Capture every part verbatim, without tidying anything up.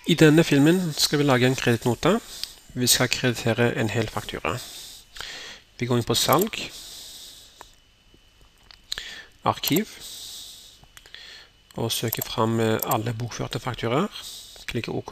I denne filmen skal vi lage en kredittnota. Vi skal kreditere en hel faktura. Vi går inn på salg, arkiv, og søker frem alle bokførte fakturaer. Klikker OK.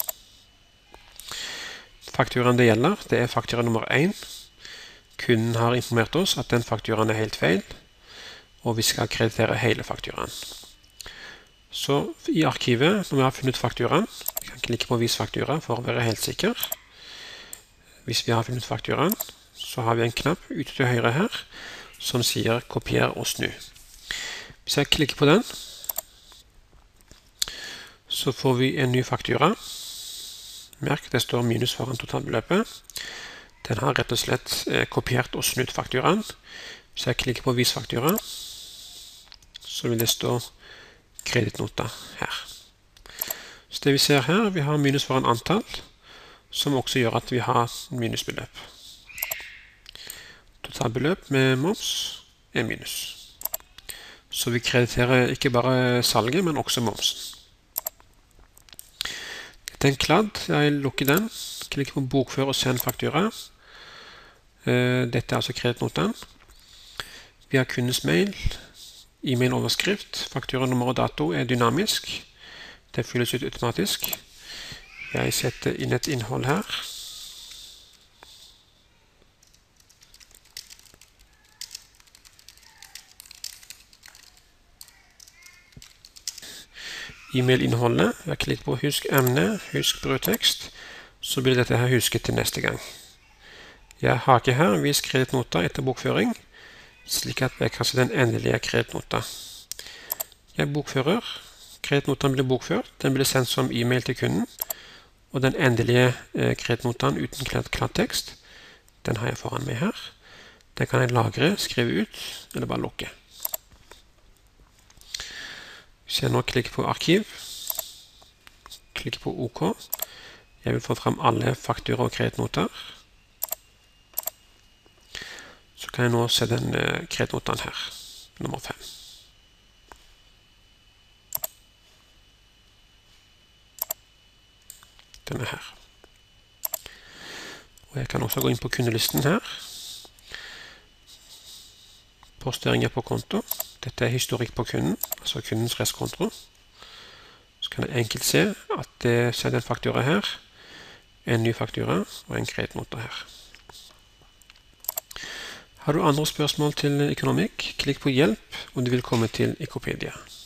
Fakturaen det gjelder, det er faktura nummer én. Kunden har informert oss at den fakturaen er helt feil, og vi skal kreditere hele fakturaen. Så i arkivet, når vi har funnet fakturaen, vi kan klikke på vis faktura for å være helt sikker. Hvis vi har funnet fakturaen, så har vi en knapp ute til høyre her, som sier kopier og snu. Hvis jeg klikker på den, så får vi en ny faktura. Merk, det står minus foran totalbeløpet. Den har rett og slett eh, kopiert og snudd fakturaen. Hvis jeg klikker på vis faktura, så vil det stå kredittnota her. Så det vi ser her, vi har minus foran antall, som også gjør at vi har minusbeløp. Totalbeløp med moms er minus. Så vi krediterer ikke bare salget, men også momsen. Dette er en kladd. Jeg lukker den. Klikker på bokfør og send faktura. Dette er altså kredittnotaen. Vi har kundens mail, e-mail-overskrift, faktura, nummer og dato er dynamisk. Det fylles ut automatisk. Jeg setter inn et innhold her. E-mail-innholdet. Jeg klikker på husk emne, husk brødtekst. Så blir dette her husket til neste gang. Jeg har ikke her vis kredittnota etter bokføring, slik at jeg kan se den endelige kredittnota. Jeg bokfører. Kredittnotaen blir bokført. Den blir sendt som e-mail til kunden. Og den endelige eh, kredittnotaen uten kladdtekst, den har jeg foran meg her. Den kan jeg lagre, skrive ut, eller bare lukke. Hvis jeg nå klikker på arkiv, klikker på OK. Jeg vil få frem alle faktura og kredittnoter. Så kan jeg nå se den eh, kredittnotaen her, nummer fem. Den er her. Og jeg kan også gå inn på kundelisten her. Posteringer på konto. Dette er historikk på kunden, altså kundens restkonto. Så kan jeg enkelt se at det er en faktura her, en ny faktura og en kredittnota her. Har du andre spørsmål til økonomikk, klikk på hjelp, og du vil komme til Ekopedia.